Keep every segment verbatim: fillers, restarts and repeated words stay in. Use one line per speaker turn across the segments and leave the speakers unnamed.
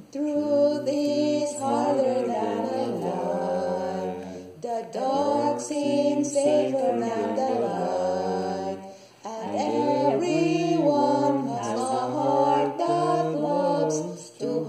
Truth is harder than a lie. The dark seems safer than the light. And everyone has a heart that loves to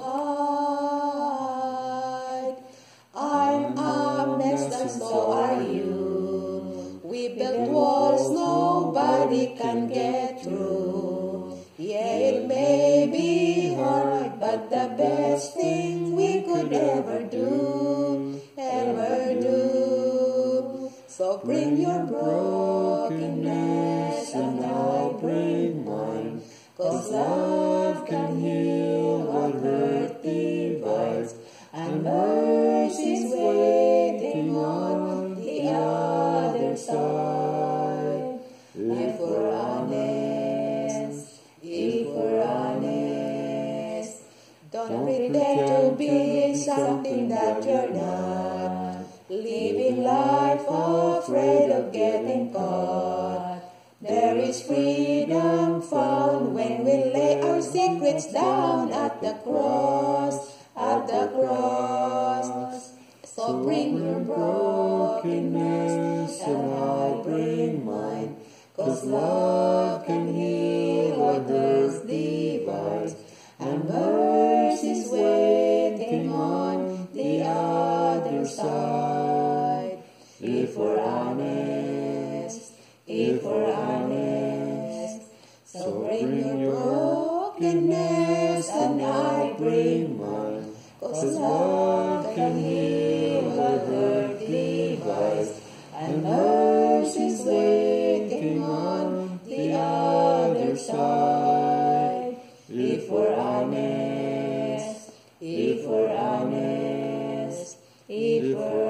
hide. I'm honest and so are you. We build walls nobody can get through. Yeah, it may be hard, but the best thing we could ever do, ever do. So bring your brokenness and I'll bring mine, 'cause love can heal what hurt divides, and mercy's waiting on the other side. If we're honest, if we're honest, don't pretend to be something that you're not. Living life afraid of getting caught. There is freedom found when we lay our secrets down at the cross, at the cross. So bring your brokenness and I'll bring mine, 'cause love can heal what hurts divides, and mercy's waiting on the other side. If we're honest, if we're honest, so bring your brokenness and I bring mine, 'cause love can heal what hurt divides, and mercy's waiting on the other side. If we're honest, if we're honest, if we're